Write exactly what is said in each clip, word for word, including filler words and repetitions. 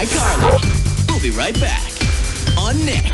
iCarly. We'll be right back on Nick.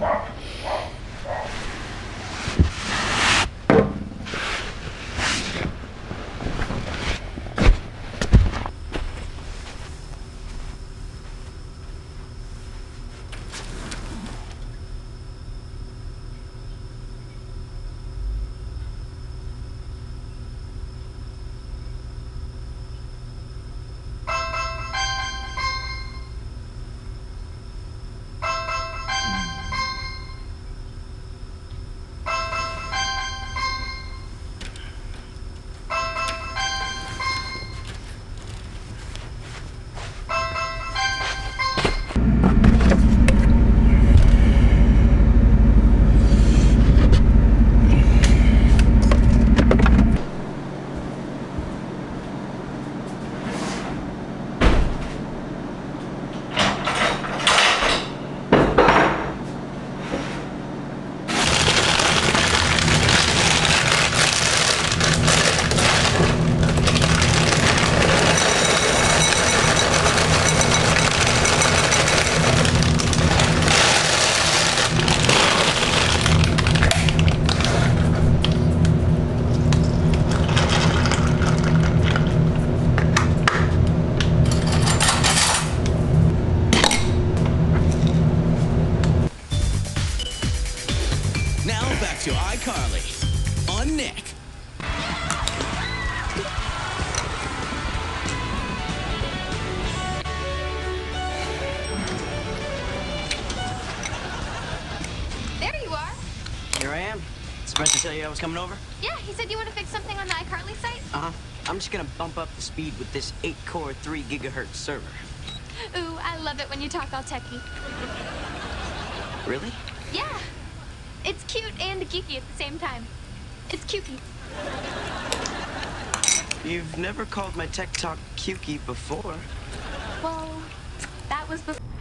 To iCarly on Nick. There you are. Here I am. Spencer tell you I was coming over? Yeah, he said you want to fix something on the iCarly site? Uh-huh. I'm just gonna bump up the speed with this eight core, three gigahertz server. Ooh, I love it when you talk all techie. Really? Yeah. It's cute and geeky at the same time. It's cukey. You've never called my tech talk cukey before. Well, that was before.